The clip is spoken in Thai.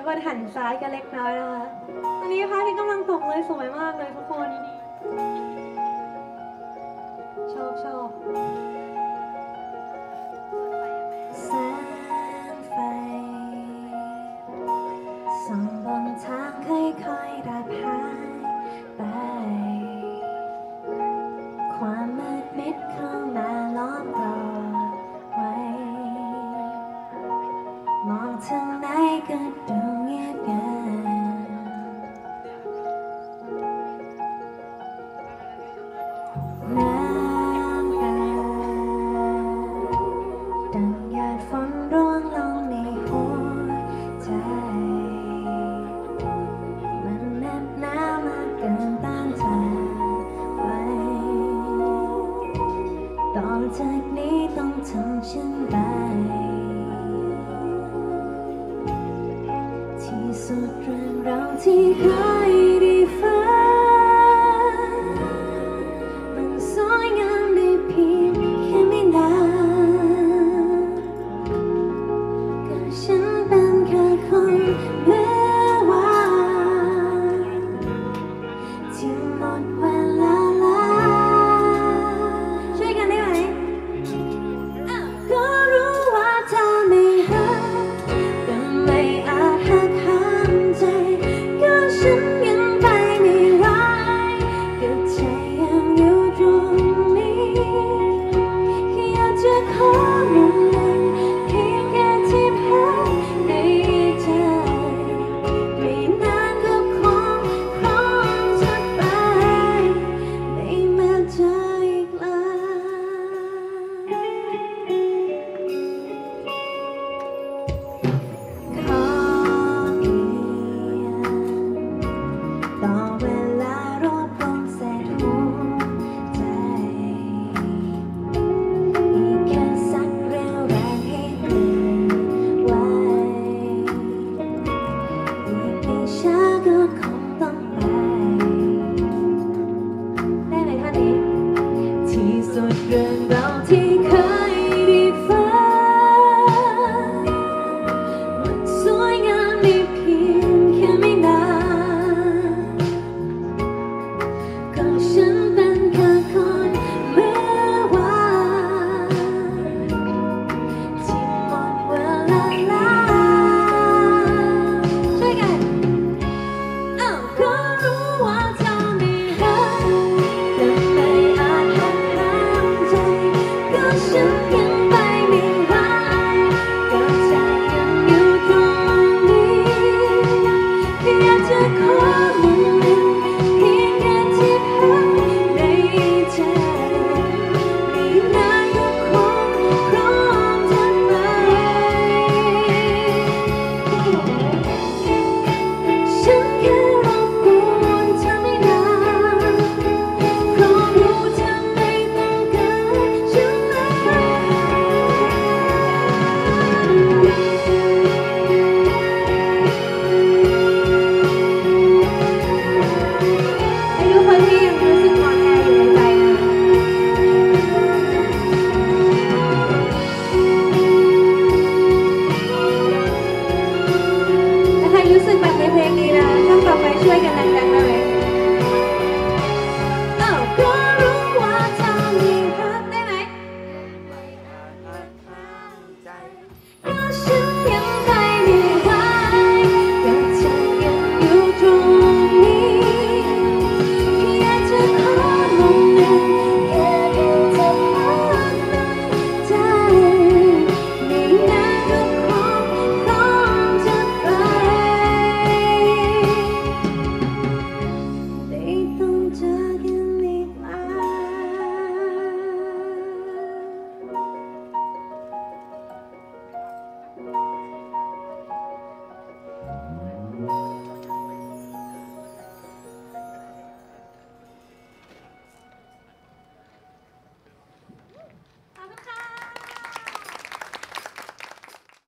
คนหันซ้ายกันเล็กน้อยนะคะตอนนี้พระอาทิตย์กำลังตกเลยสวยมากเลยทุกคนชอบแสงไฟส่องบนทางค่อยๆดับหายไปความมืดมิดเข้ามาล้อมรอบไว้มองทางไหนก็ดูเงียบเงันน้ำตาดังหยาดฝนร่วงลงในหัวใจมันแนบหนามากเกินต้านทานไว้ต่อจากนี้ต้องทำเช่นไรที่สุดเรื่องเราที่เคยได้ฝันมันสวยงามได้เพียงแค่ไม่นานก็ฉันเป็นแค่คนเมื่อวานที่หมดเวลาแล้วช่วยกันได้ไหมก็รู้ว่าเธอไม่หักแต่ไม่อาจหักห้ามใจก็ฉันยังไปไม่ไหวก็ใจยังอยู่ตรงนี้แค่อยากจะขอมันเลยเพียงแค่ที่พักในใจไม่นานก็คงพร้อมจะไปไม่มาเจออีกแล้วขอเพียงต่อเวลารวบรวมเศษหัวใจอีกแค่สักเรี่ยวแรงให้ตื่นไว้อีกไม่ช้าก็คงต้องไปได้ไหมท่านนี้ที่สุดเรื่องเราที่เคยได้ฝันมันสวยงามได้เพียงแค่ไม่นานก็ฉันเป็นแค่คนเมื่อวานที่หมดเวลาแล้